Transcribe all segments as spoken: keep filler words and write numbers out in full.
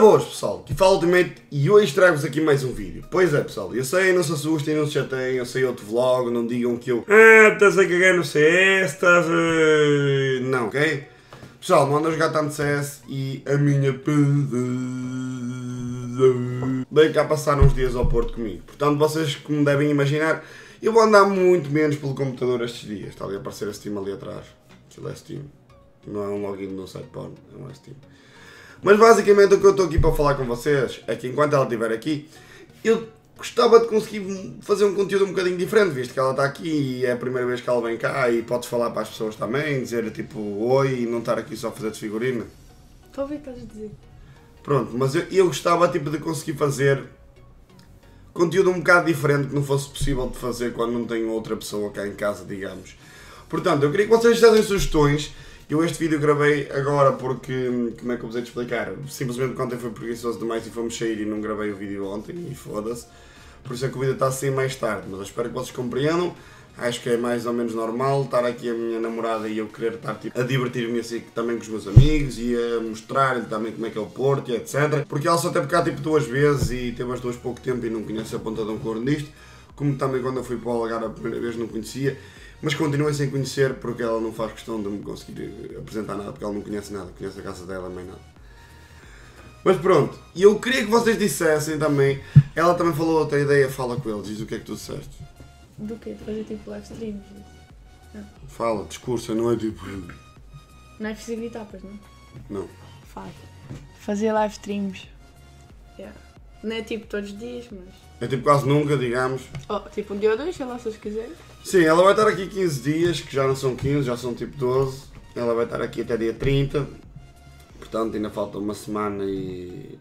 boas, pessoal, que fala Ultimate e hoje trago-vos aqui mais um vídeo. Pois é, pessoal, eu sei, não se assustem, não se chateiem, eu sei outro vlog, não digam que eu... Ah, estás a cagar no C S, estás a... Não, ok? Pessoal, não ando a jogar tanto C S e a minha... Veio cá passar uns dias ao Porto comigo. Portanto, vocês, como devem imaginar, eu vou andar muito menos pelo computador estes dias. Está ali a aparecer a Steam ali atrás. Aquilo é Steam. Não é um login no site porno, é um Steam. Mas basicamente o que eu estou aqui para falar com vocês é que enquanto ela estiver aqui, eu gostava de conseguir fazer um conteúdo um bocadinho diferente, visto que ela está aqui e é a primeira vez que ela vem cá e podes falar para as pessoas também, dizer tipo oi e não estar aqui só a fazer desfigurina. Estou a ouvir o que estás a dizer. Pronto, mas eu, eu gostava tipo de conseguir fazer conteúdo um bocado diferente que não fosse possível de fazer quando não tenho outra pessoa cá em casa, digamos. Portanto, eu queria que vocês fizessem sugestões. Eu este vídeo gravei agora porque, como é que eu vos hei de explicar? Simplesmente ontem foi preguiçoso demais e fomos sair e não gravei o vídeo ontem e foda-se. Por isso é que o vídeo está a sair mais tarde, mas eu espero que vocês compreendam. Acho que é mais ou menos normal estar aqui a minha namorada e eu querer estar tipo, a divertir-me assim também com os meus amigos e a mostrar-lhe também como é que é o Porto e etcétera. Porque ela só teve cá tipo duas vezes e teve as duas pouco tempo e não conhece a ponta de um corno disto. Como também quando eu fui para o Algarve a primeira vez não conhecia. Mas continuei sem conhecer porque ela não faz questão de me conseguir apresentar nada, porque ela não conhece nada, conhece a casa dela, nem nada. Mas pronto, e eu queria que vocês dissessem também, ela também falou outra ideia, fala com eles, diz o que é que tu disseste. Do quê? De fazer tipo live streams? Não. Fala, discurso, não é tipo... Não é preciso gritar, pois não? Não. Faz. Fazer live streams. Yeah. Não é tipo todos os dias, mas... É tipo quase nunca, digamos. Oh, tipo um dia ou dois, sei lá se vocês quiserem. Sim, ela vai estar aqui quinze dias, que já não são quinze, já são tipo doze. Ela vai estar aqui até dia trinta. Portanto, ainda falta uma semana e...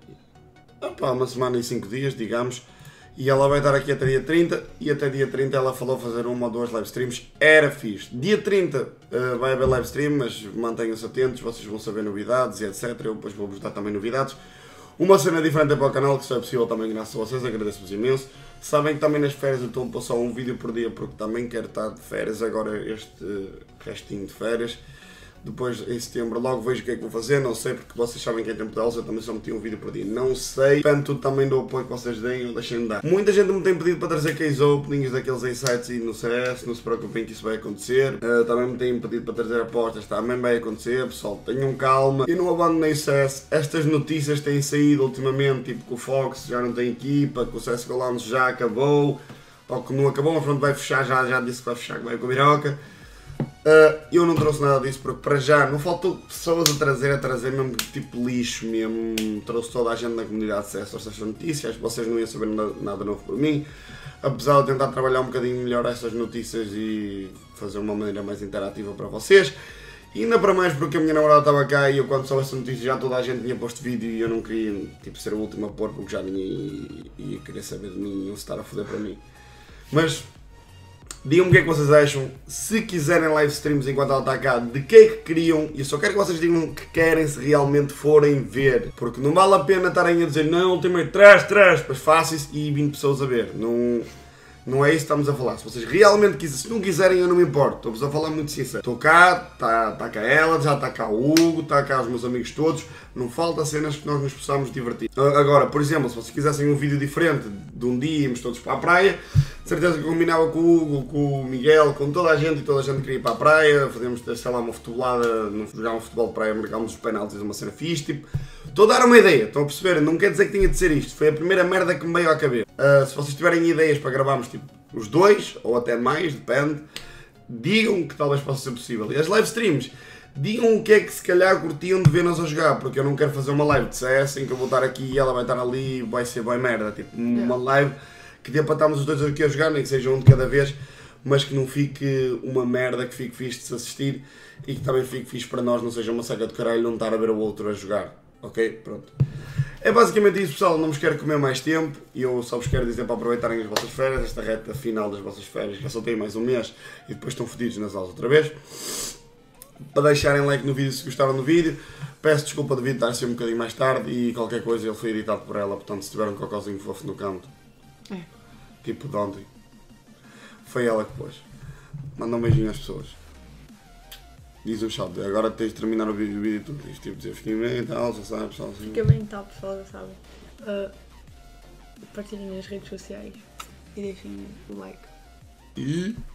Opa, uma semana e cinco dias, digamos. E ela vai estar aqui até dia trinta. E até dia trinta ela falou fazer uma ou duas live streams. Era fixe. Dia trinta uh, vai haver live stream, mas mantenham-se atentos. Vocês vão saber novidades e etcétera. Eu depois vou-vos dar também novidades. Uma cena diferente para o canal, que só é possível também graças a vocês. Agradeço-vos imenso. Sabem que também nas férias eu estou a pôr só um vídeo por dia porque também quero estar de férias agora este restinho de férias. Depois em setembro logo vejo o que é que vou fazer, não sei porque vocês sabem que é tempo de aulas, eu também só meti um vídeo por dia, não sei. Depende tudo também do apoio que vocês deem ou deixem de dar. Muita gente me tem pedido para trazer case openings daqueles insights e no C S, não se preocupem que isso vai acontecer. Uh, também me têm pedido para trazer apostas, também vai acontecer, pessoal, tenham calma. Eu não abandonei o C S, estas notícias têm saído ultimamente, tipo que o Fox já não tem equipa, que o C S G O Lounge já acabou, ou que não acabou, mas pronto, vai fechar, já, já disse que vai fechar, que vai com a biroca. Uh, eu não trouxe nada disso porque para já não faltou pessoas a trazer, a trazer mesmo tipo lixo mesmo, trouxe toda a gente na comunidade de C S estas notícias, vocês não iam saber nada, nada novo por mim, apesar de tentar trabalhar um bocadinho melhor estas notícias e fazer uma maneira mais interativa para vocês. E ainda para mais porque a minha namorada estava cá e eu quando soube essa notícia já toda a gente tinha posto vídeo e eu não queria tipo, ser o último a pôr porque já ninguém ia querer saber de mim e iam se estar a foder para mim. Mas digam-me o que é que vocês acham, se quiserem live streams enquanto ela está cá, de que é que queriam, e eu só quero que vocês digam que querem se realmente forem ver, porque não vale a pena estarem a dizer não, Ultimate, traz, traz, pois faço isso e vinte pessoas a ver, não, não é isso que estamos a falar, se vocês realmente quiserem, se não quiserem eu não me importo, estou-vos a falar muito sincero, estou cá, está tá cá ela, já está cá o Hugo, está cá os meus amigos todos, não falta cenas que nós nos possamos divertir. Agora, por exemplo, se vocês quisessem um vídeo diferente, de um dia íamos todos para a praia, de certeza que combinava com o Hugo, com o Miguel, com toda a gente e toda a gente queria ir para a praia, fazíamos, sei lá, uma futebolada, jogar um futebol de praia, marcámos os penaltis, uma cena fixe, tipo, estou a dar uma ideia, estão a perceber? Não quer dizer que tinha de ser isto, foi a primeira merda que me veio à cabeça. Uh, se vocês tiverem ideias para gravarmos, tipo, os dois, ou até mais, depende, digam que talvez possa ser possível. E as live streams, digam o que é que se calhar curtiam de ver-nos a jogar, porque eu não quero fazer uma live de C S em que eu vou estar aqui e ela vai estar ali e vai ser boa merda, tipo, uma live que dê para estarmos os dois aqui a jogar, nem que seja um de cada vez, mas que não fique uma merda, que fique fixe de se assistir e que também fique fixe para nós, não seja uma saca de caralho não estar a ver o outro a jogar, ok? Pronto. É basicamente isso, pessoal, não vos quero comer mais tempo e eu só vos quero dizer para aproveitarem as vossas férias, esta reta final das vossas férias, que já só tem mais um mês e depois estão fodidos nas aulas outra vez. Para deixarem like no vídeo se gostaram do vídeo, peço desculpa de vídeo estar a ser um bocadinho mais tarde e qualquer coisa ele foi editado por ela, portanto se tiver um cocôzinho fofo no canto, É. tipo de ontem, foi ela que pôs. Manda um beijinho às pessoas. Diz o chat, agora tens de terminar o vídeo, o vídeo tudo. Diz tipo, dizer, fiquem bem e tal, já sabe, pessoal assim. Fica bem tal, pessoal, já sabem. Uh, partilhem nas redes sociais e deixem o like. E...